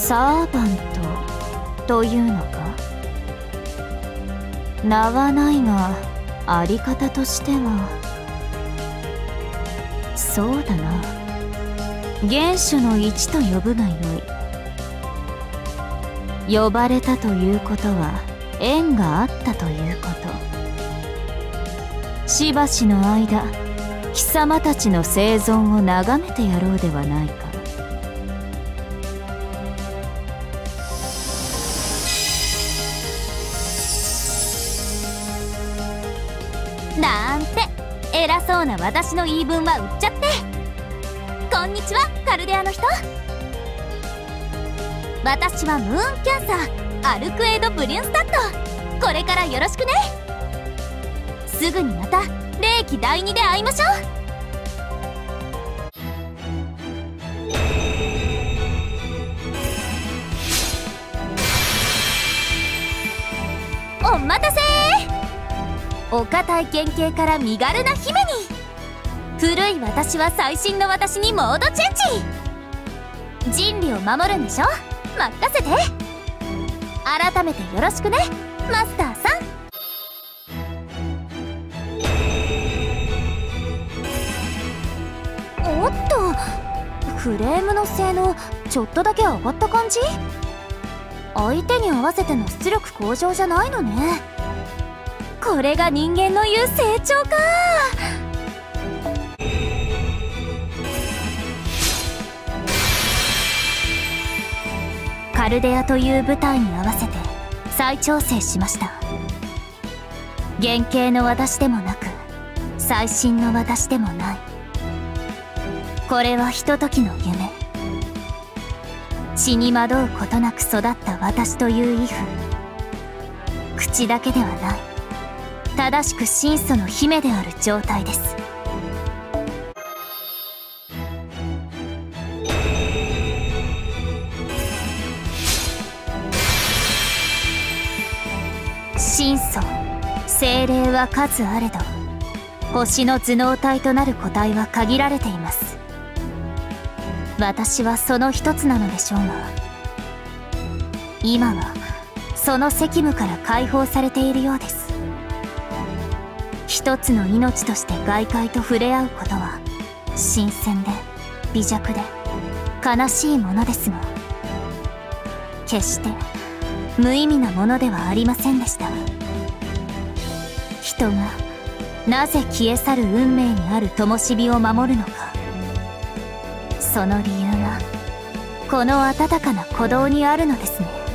サーバントというのか。名はないがあり方としてはそうだな。原種の一と呼ぶがよい。呼ばれたということは縁があったということ。しばしの間貴様たちの生存を眺めてやろうではないか。 なんて偉そうな私の言い分は売っちゃって。こんにちは、カルデアの人。私はムーンキャンサーアルクエイド・ブリュンスタッド。これからよろしくね。すぐにまた霊気第2で会いましょう。お待たせー。お堅い原型から身軽な姫に。古い私は最新の私にモードチェンジ。人類を守るんでしょ。任せて。改めてよろしくね、マスターさん。おっと、フレームの性能ちょっとだけ上がった感じ。相手に合わせての出力向上じゃないのね。これが人間の言う成長か。カルデアという舞台に合わせて再調整しました。原型の私でもなく最新の私でもない。これはひとときの夢。血に惑うことなく育った私というイフ。口だけではない、正しく真祖の姫である状態です。真祖、精霊は数あれど星の頭脳体となる個体は限られています。私はその一つなのでしょうが、今はその責務から解放されているようです。一つの命として外界と触れ合うことは新鮮で微弱で悲しいものですが、決して無意味なものではありませんでした。人がなぜ消え去る運命にある灯火を守るのか、その理由がこの温かな鼓動にあるのですね。